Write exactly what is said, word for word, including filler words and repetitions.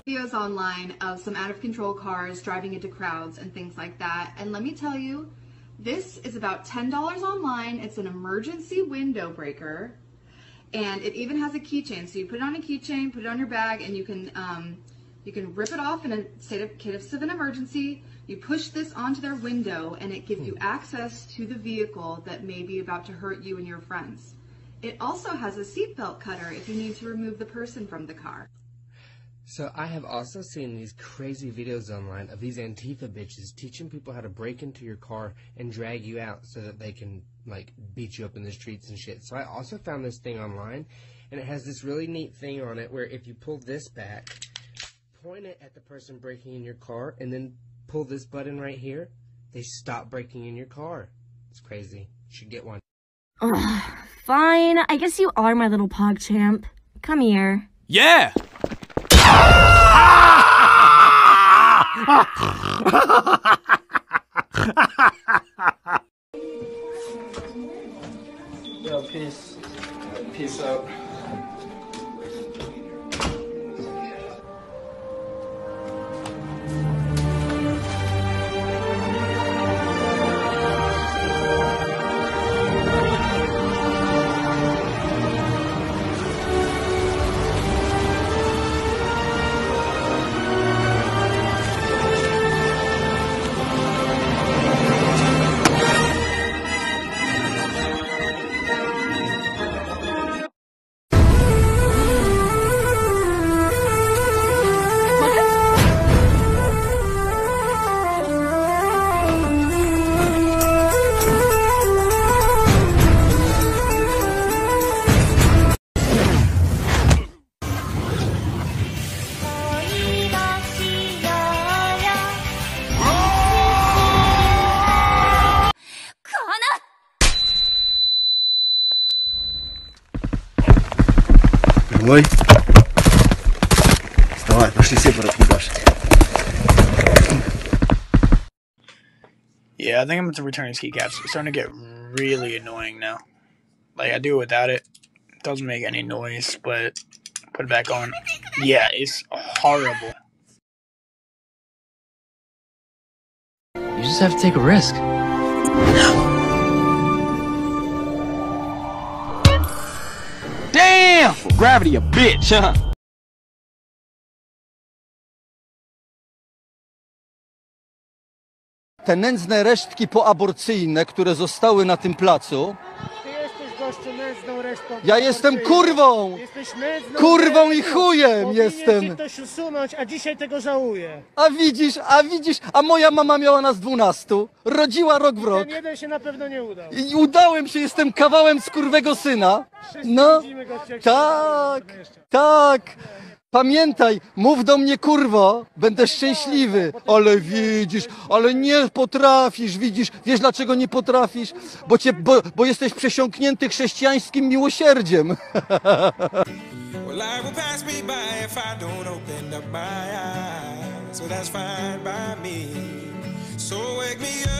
Videos online of some out of control cars driving into crowds and things like that. And let me tell you, this is about ten dollars online. It's an emergency window breaker. And it even has a keychain. So you put it on a keychain, put it on your bag, and you can um, you can rip it off in a state of case of an emergency. You push this onto their window, and it gives you access to the vehicle that may be about to hurt you and your friends. It also has a seatbelt cutter if you need to remove the person from the car. So I have also seen these crazy videos online of these Antifa bitches teaching people how to break into your car and drag you out so that they can, like, beat you up in the streets and shit. So I also found this thing online, and it has this really neat thing on it where if you pull this back, point it at the person breaking in your car, and then pull this button right here, they stop breaking in your car. It's crazy. You should get one. Ugh, fine. I guess you are my little pog champ. Come here. Yeah! Yo, peace. Peace out. Ой. Вставай, пошли все пора. Yeah, I think I'm going to return his keycaps. It's starting to get really annoying now. Like, I do it without it. It doesn't make any noise, but put it back on. Yeah, it's horrible. You just have to take a risk. Damn! Gravity a bitch, huh? Te nędzne resztki poaborcyjne, które zostały na tym placu. Ty jesteś gościu nędzną resztką. Ja jestem kurwą! Jesteś nędzną Kurwą i resztką. chujem Powinien jestem! ci ktoś usunąć, a dzisiaj tego żałuje. A widzisz, a widzisz, a moja mama miała nas dwunastu. Rodziła rok w rok. Ten jeden się na pewno nie udał. I udałem się, jestem kawałem skurwego syna. No, tak, tak. Pamiętaj, mów do mnie kurwo, będę szczęśliwy. Ale widzisz, ale nie potrafisz, widzisz. Wiesz dlaczego nie potrafisz? Bo, cię, bo, bo jesteś przesiąknięty chrześcijańskim miłosierdziem. Well, life will pass me by if I don't open up my eyes. So that's fine by me. So wake me up.